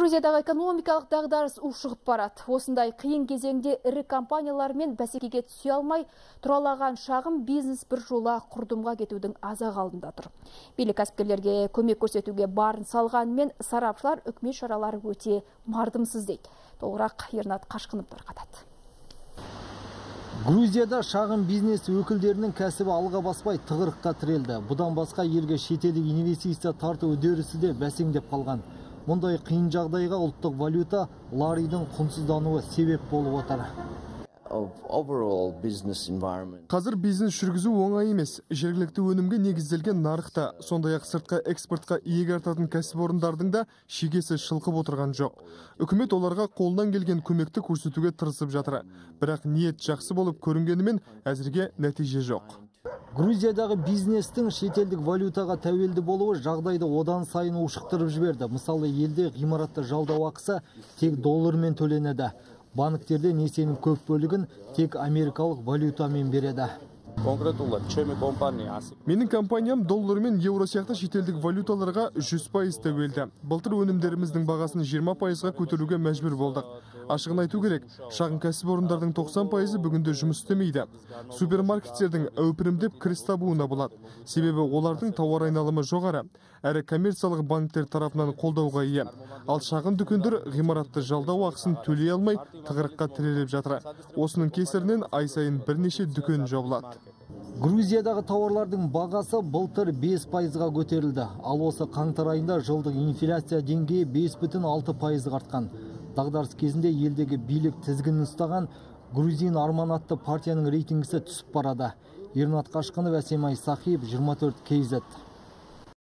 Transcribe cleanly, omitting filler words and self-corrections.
Грузиядағы экономикалық дағдарыс ушығып барады. Осындай қиын кезеңде ірі компаниялармен бәсекеге түсе алмай, тұралаған шағын бизнес бір жола құрдымға кетудің азақ алдында тұр. Билік кәсіпкерлерге көмек көрсетуге барын салғанымен, сарапшылар үкімет шаралары өте мардымсыз дейді. Толығырақ Ернат Қашқынов тарқатады. Грузияда шағын бизнес өкілдерінің кәсібі алға баспай тығырыққа тірелді. Бұдан басқа елге шетелдік инвестиция тарту үдерісі де бәсеңдеп қалған. Мұндай қиын жағдайға ұлттық валюта ларидың құнсыздануы себеп болып отыр. Қазір бизнес жүргізу оңай емес. Жергілікті өнімге негізделген нарықта, сондай-ақ сыртқы экспортқа иек артатын кәсіпорындардың да шегесі шылқып отырған жоқ. Үкімет оларға қолдан келген көмекті көрсетуге тырысып жатыр. Бірақ ниет жақсы болып көрінгенімен әзірге нәтиже жоқ. Грузиядағы бизнестің шетелдік валютаға тәуелді болуы жағдайды одан сайын ушықтырып жіберді. Мысалы, елде ғимаратты жалдау ақысы тек доллармен төленеді. Банктерде несиенің көп бөлігін тек америкалық валютамен береді. Менің компаниям доллар мен евро сияқты шетелдік валюталарға 100% тәуелді. Былтыр өнімдеріміздің бағасын 20%-ға көтеруге мәжбүр болдық. Ашығын айту керек, шағын кәсіпорындардың 90% бүгінде жұмыс істемейді. Супермаркеттердің әупірімдеп кіріс табуына болады. Себебі олардың тауар айналымы жоғары, әрі коммерциялық банктер тарапынан қолдауға ие. Ал шағын дүкендер ғимаратты жалдау ақысын төлей алмай тығырыққа тіреліп жатыр. Осының кесірінен ай сайын бірнеше дүкен жабылады. Грузиядағы тауарлардың бағасы былтыр 5%-ға көтерілді. Ал осы қаңтар айында жылдық инфляция деңгейі 5,6% артқан. Дағдарыс кезінде елдегі билік тізгінін ұстаған Грузин Арман атты партияның рейтингісі түсіп барады. Ернат Қашқынов, Әсемай Сахиев, 24 KZ.